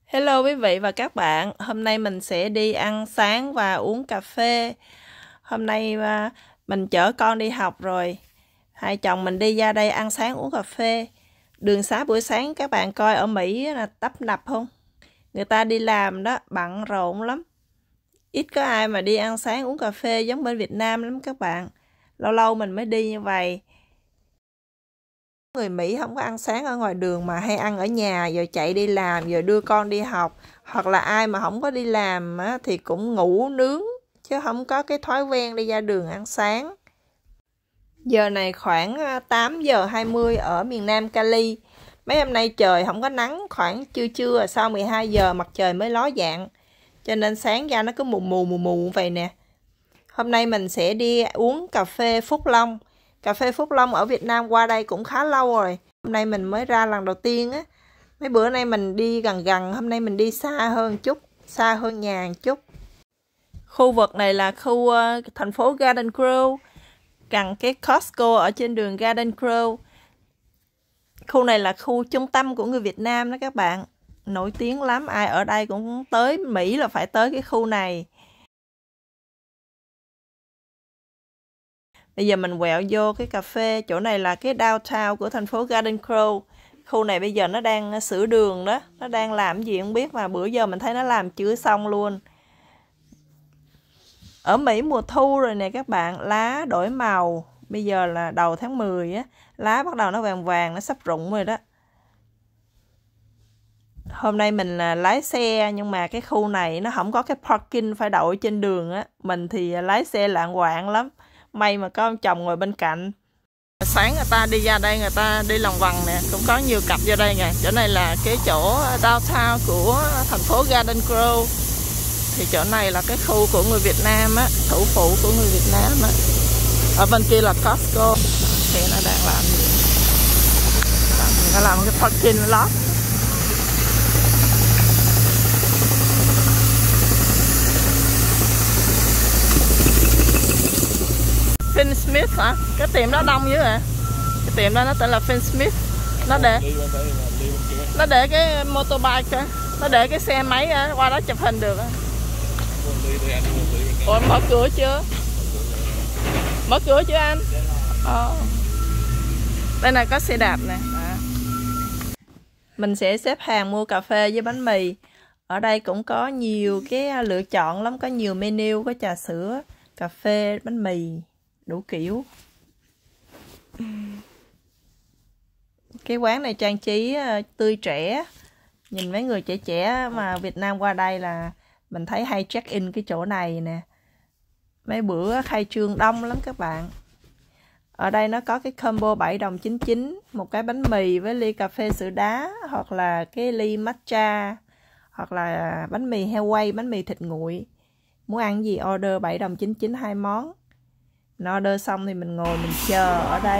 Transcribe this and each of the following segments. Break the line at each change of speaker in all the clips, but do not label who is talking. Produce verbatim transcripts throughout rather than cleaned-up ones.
Hello quý vị và các bạn, hôm nay mình sẽ đi ăn sáng và uống cà phê. Hôm nay mình chở con đi học rồi, hai chồng mình đi ra đây ăn sáng uống cà phê. Đường xá buổi sáng các bạn coi ở Mỹ là tấp nập không? Người ta đi làm đó, bận rộn lắm. Ít có ai mà đi ăn sáng uống cà phê giống bên Việt Nam lắm các bạn. Lâu lâu mình mới đi như vậy. Người Mỹ không có ăn sáng ở ngoài đường mà hay ăn ở nhà, rồi chạy đi làm, rồi đưa con đi học. Hoặc là ai mà không có đi làm á, thì cũng ngủ nướng, chứ không có cái thói quen đi ra đường ăn sáng. Giờ này khoảng tám giờ hai mươi ở miền Nam Cali. Mấy hôm nay trời không có nắng, khoảng trưa trưa sau mười hai giờ mặt trời mới ló dạng. Cho nên sáng ra nó cứ mù mù mù mù vậy nè. Hôm nay mình sẽ đi uống cà phê Phúc Long. Cà phê Phúc Long ở Việt Nam qua đây cũng khá lâu rồi. Hôm nay mình mới ra lần đầu tiên á. Mấy bữa nay mình đi gần gần, hôm nay mình đi xa hơn chút, xa hơn nhà một chút. Khu vực này là khu uh, thành phố Garden Grove, gần cái Costco ở trên đường Garden Grove. Khu này là khu trung tâm của người Việt Nam đó các bạn. Nổi tiếng lắm, ai ở đây cũng tới Mỹ là phải tới cái khu này. Bây giờ mình quẹo vô cái cà phê, chỗ này là cái downtown của thành phố Garden Grove. Khu này bây giờ nó đang sửa đường đó, nó đang làm gì không biết mà bữa giờ mình thấy nó làm chưa xong luôn. Ở Mỹ mùa thu rồi nè các bạn, lá đổi màu, bây giờ là đầu tháng mười á, lá bắt đầu nó vàng vàng, nó sắp rụng rồi đó. Hôm nay mình là lái xe nhưng mà cái khu này nó không có cái parking phải đậu trên đường á, mình thì lái xe lạng quạng lắm. May mà có ông chồng ngồi bên cạnh. Sáng người ta đi ra đây, người ta đi lòng vòng nè, cũng có nhiều cặp ra đây nè. Chỗ này là cái chỗ downtown của thành phố Garden Grove. Thì chỗ này là cái khu của người Việt Nam á, thủ phủ của người Việt Nam á. Ở bên kia là Costco. Thì nó đang làm gì? Nó làm cái parking lot. Finn Smith hả? Cái tiệm đó đông dữ hả? Cái tiệm đó nó tên là Finn Smith. Nó để Nó để cái motorbike á, nó để cái xe máy á, qua đó chụp hình được á. Ủa mở cửa chưa? Mở cửa chưa anh? Ờ. Đây này có xe đạp nè. À. Mình sẽ xếp hàng mua cà phê với bánh mì. Ở đây cũng có nhiều cái lựa chọn lắm, có nhiều menu, có trà sữa, cà phê, bánh mì, đủ kiểu. Cái quán này trang trí uh, tươi trẻ. Nhìn mấy người trẻ trẻ mà Việt Nam qua đây là mình thấy hay check in cái chỗ này nè. Mấy bữa khai trương đông lắm các bạn. Ở đây nó có cái combo bảy đồng chín mươi chín, một cái bánh mì với ly cà phê sữa đá, hoặc là cái ly matcha, hoặc là bánh mì heo quay, bánh mì thịt nguội. Muốn ăn gì order bảy đồng chín mươi chín hai món. Mình order xong thì mình ngồi mình chờ ở đây.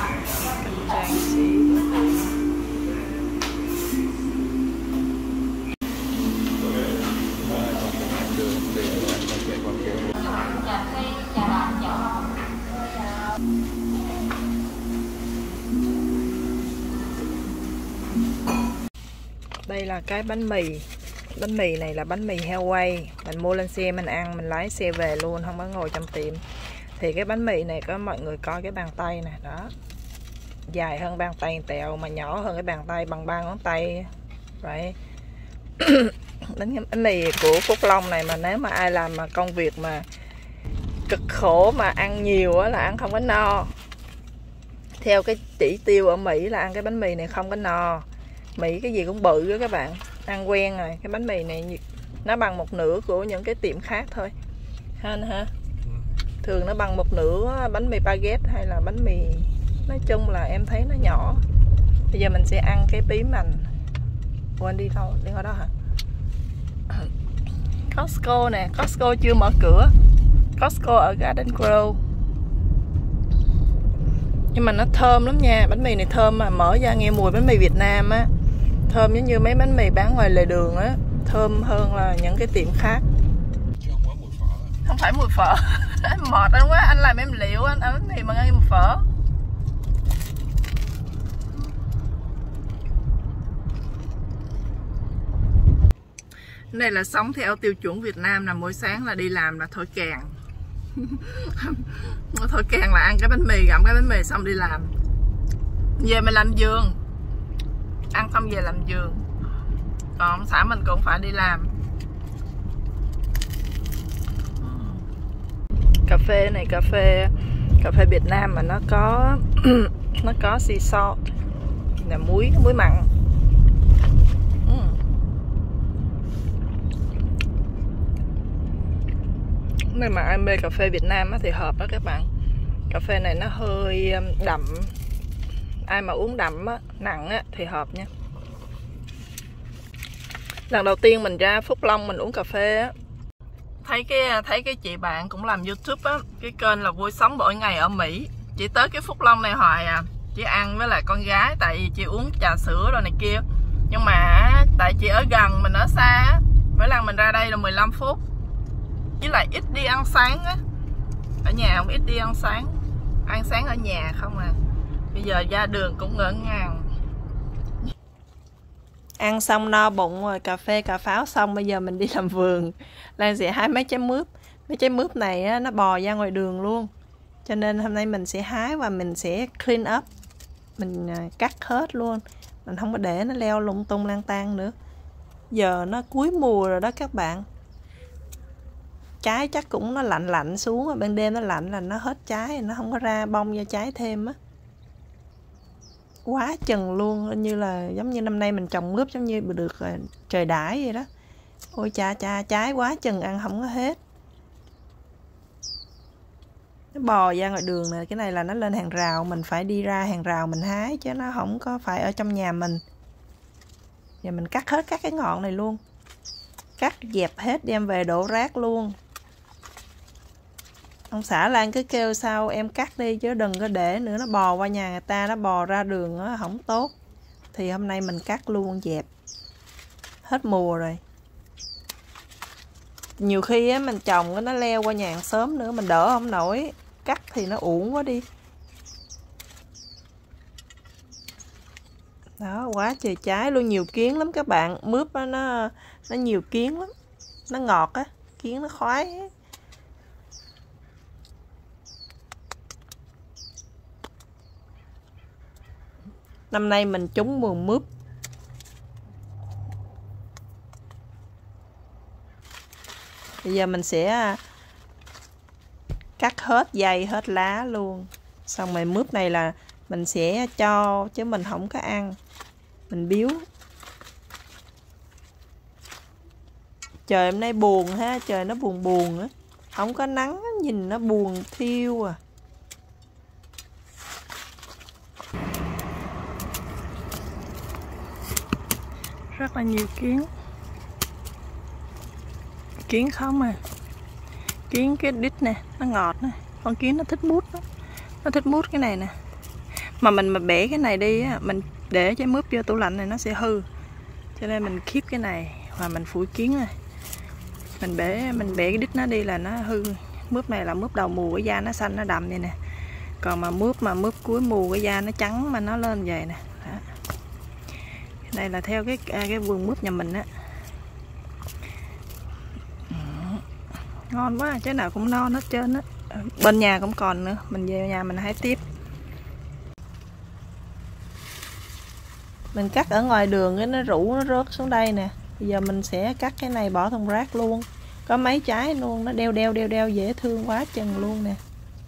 Đây là cái bánh mì. Bánh mì này là bánh mì heo quay. Mình mua lên xe mình ăn, mình lái xe về luôn, không có ngồi trong tiệm. Thì cái bánh mì này có mọi người coi cái bàn tay nè, đó. Dài hơn bàn tay tẹo mà nhỏ hơn cái bàn tay bằng ba ngón tay. Right. Bánh, bánh mì của Phúc Long này mà nếu mà ai làm mà công việc mà cực khổ mà ăn nhiều á là ăn không có no. Theo cái chỉ tiêu ở Mỹ là ăn cái bánh mì này không có no. Mỹ cái gì cũng bự đó các bạn, ăn quen rồi. Cái bánh mì này nó bằng một nửa của những cái tiệm khác thôi ha ha. Thường nó bằng một nửa bánh mì baguette hay là bánh mì, nói chung là em thấy nó nhỏ. Bây giờ mình sẽ ăn cái bí mành. Quên đi đâu, đi ở đó hả? Costco nè, Costco chưa mở cửa. Costco ở Garden Grove. Nhưng mà nó thơm lắm nha, bánh mì này thơm mà, mở ra nghe mùi bánh mì Việt Nam á. Thơm giống như mấy bánh mì bán ngoài lề đường á, thơm hơn là những cái tiệm khác. Không phải mùi phở. Mệt anh quá, anh làm em liệu, anh ăn bánh mì mà ăn mùi phở. Này là sống theo tiêu chuẩn Việt Nam, là mỗi sáng là đi làm là thổi kèn. Thổi kèn là ăn cái bánh mì, gặm cái bánh mì xong đi làm. Về mình làm vườn, ăn xong về làm vườn. Còn xã mình cũng phải đi làm. Cà phê này cà phê cà phê Việt Nam mà nó có nó có sea salt là muối muối mặn. Nếu mà ai mê cà phê Việt Nam thì hợp đó các bạn. Cà phê này nó hơi đậm, ai mà uống đậm á, nặng á, thì hợp nha. Lần đầu tiên mình ra Phúc Long mình uống cà phê á, thấy cái thấy cái chị bạn cũng làm YouTube á, cái kênh là Vui Sống Mỗi Ngày ở Mỹ. Chị tới cái Phúc Long này hoài à, chị ăn với lại con gái, tại vì chị uống trà sữa rồi này kia. Nhưng mà tại chị ở gần, mình ở xa á, mỗi lần mình ra đây là mười lăm phút. Với lại ít đi ăn sáng á, ở nhà không ít đi ăn sáng, ăn sáng ở nhà không à. Bây giờ ra đường cũng ngỡ ngàng. Ăn xong no bụng rồi, cà phê cà pháo xong, bây giờ mình đi làm vườn. Lan sẽ hái mấy trái mướp. Mấy trái mướp này á, nó bò ra ngoài đường luôn, cho nên hôm nay mình sẽ hái và mình sẽ clean up, mình cắt hết luôn, mình không có để nó leo lung tung lang tan nữa. Giờ nó cuối mùa rồi đó các bạn, trái chắc cũng nó lạnh lạnh xuống rồi, ban đêm nó lạnh là nó hết trái, nó không có ra bông ra trái thêm á. Quá chừng luôn, như là giống như năm nay mình trồng mướp giống như được trời đãi vậy đó. Ôi cha cha, trái quá chừng ăn không có hết. Nó bò ra ngoài đường này, cái này là nó lên hàng rào, mình phải đi ra hàng rào mình hái chứ nó không có phải ở trong nhà mình. Giờ mình cắt hết các cái ngọn này luôn, cắt dẹp hết đem về đổ rác luôn. Ông xã Lan cứ kêu sao em cắt đi chứ đừng có để nữa, nó bò qua nhà người ta, nó bò ra đường nó không tốt. Thì hôm nay mình cắt luôn, dẹp. Hết mùa rồi. Nhiều khi á, mình trồng nó leo qua nhà hàng xóm nữa, mình đỡ không nổi. Cắt thì nó uổng quá đi. Đó, quá trời trái luôn, nhiều kiến lắm các bạn. Mướp á, nó nó nhiều kiến lắm. Nó ngọt á, kiến nó khoái á. Năm nay mình trúng mùa mướp. Bây giờ mình sẽ cắt hết dây, hết lá luôn. Xong rồi mướp này là mình sẽ cho, chứ mình không có ăn. Mình biếu. Trời hôm nay buồn ha, trời nó buồn buồn á. Không có nắng, nhìn nó buồn thiêu à. Rất là nhiều kiến. Kiến không à. Kiến cái đít nè, nó ngọt nè. Con kiến nó thích mút đó. Nó thích mút cái này nè. Mà mình mà bẻ cái này đi á, mình để trái mướp vô tủ lạnh này nó sẽ hư. Cho nên mình keep cái này và mình phủi kiến này. Mình bẻ mình bẻ cái đít nó đi là nó hư. Mướp này là mướp đầu mùa, cái da nó xanh nó đậm vậy nè. Còn mà mướp mà mướp cuối mùa cái da nó trắng mà nó lên vậy nè. Đó. Đây là theo cái cái vườn mướp nhà mình á. Ngon quá, trái nào cũng non hết trơn á. Bên nhà cũng còn nữa, mình về nhà mình hái tiếp. Mình cắt ở ngoài đường cái nó rủ nó rớt xuống đây nè. Bây giờ mình sẽ cắt cái này bỏ thùng rác luôn. Có mấy trái luôn, nó đeo đeo đeo đeo dễ thương quá chừng luôn nè.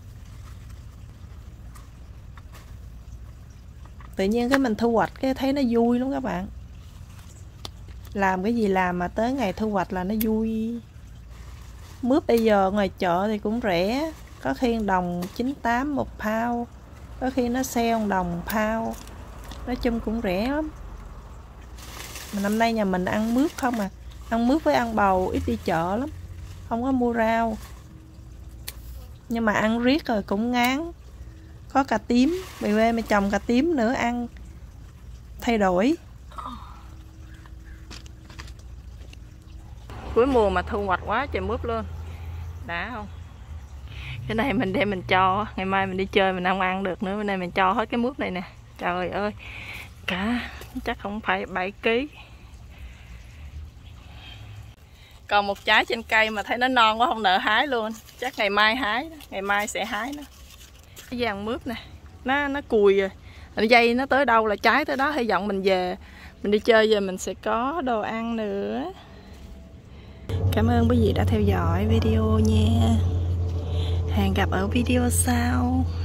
Tự nhiên cái mình thu hoạch cái thấy nó vui lắm các bạn. Làm cái gì làm mà tới ngày thu hoạch là nó vui. Mướp bây giờ ngoài chợ thì cũng rẻ. Có khi đồng chín mươi tám một pound, có khi nó sale một đồng pound. Nói chung cũng rẻ lắm. Mà năm nay nhà mình ăn mướp không à. Ăn mướp với ăn bầu, ít đi chợ lắm. Không có mua rau. Nhưng mà ăn riết rồi cũng ngán. Có cà tím, bề quê mày trồng cà tím nữa ăn. Thay đổi. Cuối mùa mà thu hoạch quá trời mướp luôn. Đã không? Cái này mình đem mình cho, ngày mai mình đi chơi mình không ăn được nữa, bên này mình cho hết cái mướp này nè. Trời ơi, cả chắc không phải bảy ký. Còn một trái trên cây mà thấy nó non quá không nỡ hái luôn. Chắc ngày mai hái, ngày mai sẽ hái nó. Cái vàng mướp nè, nó nó cùi rồi. Dây nó tới đâu là trái tới đó, hy vọng mình về mình đi chơi về mình sẽ có đồ ăn nữa. Cảm ơn quý vị đã theo dõi video nha. Hẹn gặp ở video sau.